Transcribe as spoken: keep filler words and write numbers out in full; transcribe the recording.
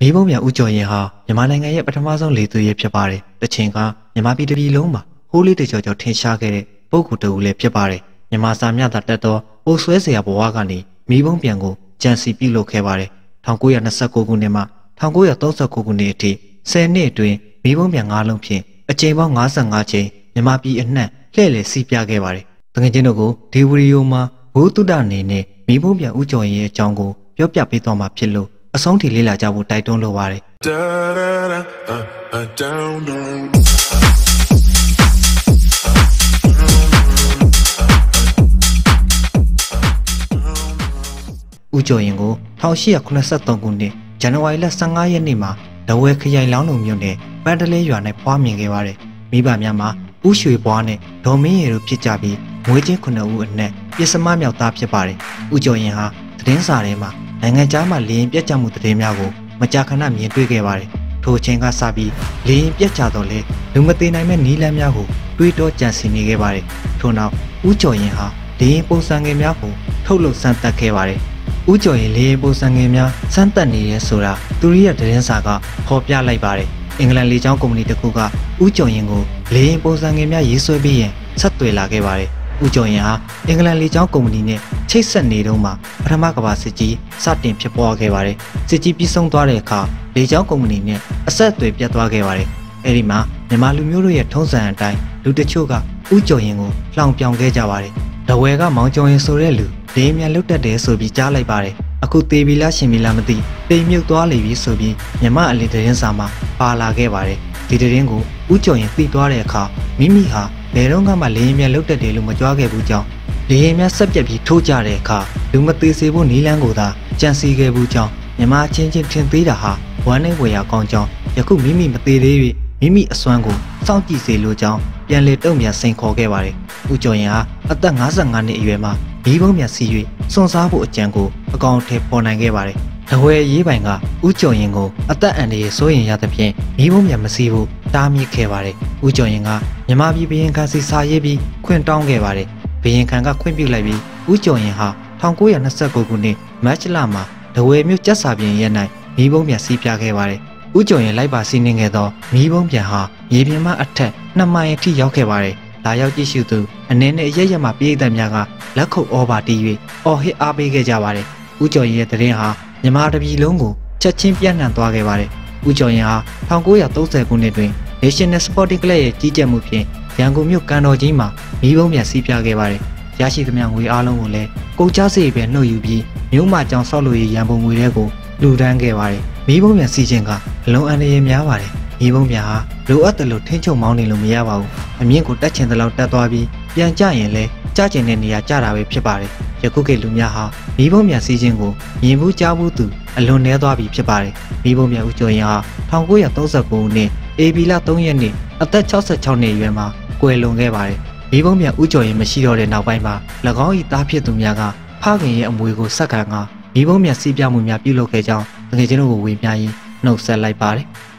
မိဘမြန်ဦးကျော်ရင်ဟာမြန်မာနိုင်ငံရဲ့ပထမဆုံးလေသူရဲဖြစ်ပါတယ်။တချိန်ကမြန်မာပြည်တစ်ပြည်လုံးမှာဟိုးလေးတကြောကြောထင်ရှားခဲ့တဲ့ပုဂ္ဂိုလ်တူလည်းဖြစ်ပါတယ်။မြန်မာစာမျှသာတက်သောပိုဆွဲစရာဘဝကနေမိဘပြန်ကိုကြံစီပြုလုပ်ခဲ့ပါတယ်။၁၉၂၉ခုနှစ်မှ၁၉၃၉ခုနှစ်အထိဆယ်နှစ်အတွင်းမိဘပြန်၅လုံးဖြင့်အကြိမ်ပေါင်း၅၅ကြိမ်မြန်မာပြည်အနှံ့လှည့်လည်စီးပြခဲ့ပါတယ်။တကယ်ချင်းတို့ကိုဒီဗီဒီယိုမှာဘိုးတုဒ္ဒအနေနဲ့မိဘပြန်ဦးကျော်ရင်ရဲ့အကြောင်းကိုပြောပြပေးသွားမှာဖြစ်လို့အဆုံးထိလေ့လာကြဖို့တိုက်တွန်းလိုပါတယ်။ဦးကျော်ရင်ကို၁၈၇၃ခုနှစ်ဇန်နဝါရီလ၁၅ရက်နေ့မှာတဝဲခရိုင်လောင်းလုံမြို့နယ်ပန်းတလဲရွာ၌ဖွားမြင်ခဲ့ပါတယ်။မိဘများမှာဦးရွှေပွားနဲ့ဒေါ်မင်းရည်တို့ဖြစ်ကြပြီးမွေးချင်းခုနှစ်ဦးအနက်ပြစ်စမမြောက်သားဖြစ်ပါတယ်။ဦးကျော်ရင်ဟာသတင်းစာထဲမှာနိုင်ငံခြားမှာလေရင်ပြတ်ကျမှုသတင်းများကိုမကြာခဏမြင်တွေ့ခဲ့ပါတယ်။ထိုအချိန်ကစပြီးလေရင်ပြတ်ကျတော့လေလူမသိနိုင်မဲ့နီးလန်းများကိုတွေးတောကြံစည်နေခဲ့ပါတယ်။ထို့နောက်ဦးကျော်ရင်ဟာလေရင်ပုံစံငယ်များကိုထုတ်လုပ်စမ်းသပ်ခဲ့ပါတယ်။ဦးကျော်ရင်လေရင်ပုံစံငယ်များစမ်းသပ်နေရဲဆိုတာသူရိယသတင်းစာကဖော်ပြလိုက်ပါတယ်။အင်္ဂလန်လေကြောင်းကုမ္ပဏီတစ်ခုကဦးကျော်ရင်ကိုလေရင်ပုံစံငယ်များရေးဆွဲပြီးရင်ဆက်သွယ်လာခဲ့ပါတယ်။ဦးကျော်ရင်ဟာအင်္ဂလန်လေကြောင်းကုမ္ပဏီနဲ့ချိတ်ဆက်နေတုန်းမှာပထမကမ္ဘာစစ်ကြီးစတင်ဖြစ်ပွားခဲ့ပါတယ်။စစ်ကြီးပြီးဆုံးသွားတဲ့အခါလေကြောင်းကုမ္ပဏီနဲ့အဆက်အသွယ်ပြတ်သွားခဲ့ပါတယ်။အဲဒီမှာမြန်မာလူမျိုးတို့ရဲ့ထုံးစံအတိုင်းလူတချို့ကဦးကျော်ရင်ကိုလှောင်ပြောင်ခဲ့ကြပါတယ်။တဝဲကမောင်ကျော်ရင်ဆိုတဲ့လူလေမြန်လွတ်တက်တယ်ဆိုပြီးကြားလိုက်ပါတယ်။အခုသေးပြီလားရှင်ပြီလားမသိပိန်မြုပ်သွားလိမ့်ပြီဆိုပြီးမြမအလီသတင်းစာမှာပါလာခဲ့ပါတယ်။ဒီသတင်းကိုဦးကျော်ရင်သိသွားတဲ့အခါမိမိဟာဘယ်တော့မှလေမြန်လွတ်တက်တယ်လို့မကြွားခဲ့ဘူးကြောင်းလေရင်များဆက်ပြက်ပြီးထိုးကြတဲ့အခါလူမသေးစေဖို့နီးလန်းကိုသာကြံစီခဲ့ဘူးကြောင်းမြန်မာချင်းချင်းထင်သေးတာဟာဝမ်းနဲ့ဝေရကောင်းကြောင်းယခုမိမိမသေးသေး၍မိမိအစွမ်းကိုစောင့်ကြည့်စေလိုကြောင်းပြန်လေတုံ့ပြန်စိန်ခေါ်ခဲ့ပါတယ်။ဦးကျော်ရင်ဟာအသက်၅၅နှစ်အရွယ်မှာမိဘမြတ်စီ၍စွန့်စားဖို့အကြံကိုအကောင်အထည်ပေါ်နိုင်ခဲ့ပါတယ်။တဝဲရေးပိုင်ကဦးကျော်ရင်ကိုအသက်အန္တရာယ်စိုးရင်ရသဖြင့်မိဘမြတ်မစီဖို့တားမြစ်ခဲ့ပါတယ်။ဦးကျော်ရင်ကမြန်မာပြည်ဘရင်ခါစီစာရေးပြီးခွင့်တောင်းခဲ့ပါတယ်။ဘရင်ခံကခွင့်ပြုလိုက်ပြီးဦးကျော်ရင်ဟာ၁၉၂၉ခုနှစ်မတ်လမှာတဝဲမြို့ကျက်စာပြင်ရဲ၌မိဘမြတ်စီးပြခဲ့ပါတယ်။ဦးကျော်ရင်လိုက်ပါစီးနှင်းခဲ့သောမိဘပြန်ဟာရေပြင်မှအထက်နှစ်မိုင်အထိရောက်ခဲ့ပါတယ်။လာရောက်ကြည့်ရှုသူအနေနဲ့အရရမှာပြည်သက်များကလက်ခုပ်ဩဘာတီး၍အော်ဟစ်အားပေးခဲ့ကြပါတယ်။ဦးကျော်ရင်ရဲ့သတင်းဟာမြန်မာတပြည်လုံးကိုချက်ချင်းပြန့်နှံ့သွားခဲ့ပါတယ်။ဦးကျော်ရင်ဟာ၁၉၃၀ခုနှစ်တွင် National Sporting Club ရဲ့ကြီးကြပ်မှုဖြင့်ရန်ကုန်မြို့ကန်တော်ကြီးမှာမိဘပြန်စီးပြခဲ့ပါတယ်။ရရှိသမျှငွေအားလုံးကိုလည်းကုန်ကျစရိတ်ပဲနှုတ်ယူပြီးမြို့မကျောင်းဆောက်လို့ရရန်ပုံငွေတွေကိုလူဒန်းခဲ့ပါတယ်။မိဘပြန်စီးခြင်းကအလုံးအန္တရာယ်များပါတယ်။မိဘပြန်ဟာလိုအပ်တယ်လို့ထင်းချုံမောင်းနေလို့မရပါဘူး။အမြင့်ကိုတက်ချင်တဲ့လောက်တက်သွားပြီးပြန်ကြရင်လည်းကြကျင်တဲ့နေရာကြတာပဲဖြစ်ပါတယ်။ယခုခေတ်လူများဟာမိဘပြန်စီးခြင်းကိုမြင်ဘူးကြားဘူးသူအလွန်နှဲသွားပြီဖြစ်ပါတယ်။မိဘပြန်ဦးကျော်ရင်ဟာ၁၉၃၉ခုနှစ်ဧပြီလ၃ရက်နေ့အသက်၆၆နှစ်အရွယ်မှာကွယ်လွန်ခဲ့ပါတယ်။မိဘပြန်ဦးကျော်ရင်မရှိတော့တဲ့နောက်ပိုင်းမှာ၎င်း၏သားဖြစ်သူများကဖခင်ရဲ့အမွေကိုဆက်ခံကမိဘပြန်စီးပြမှုများပြုလုပ်ခဲ့ကြောင်းတကယ်ချင်းတို့ကိုဝေမျှရင်းနှုတ်ဆက်လိုက်ပါတယ်။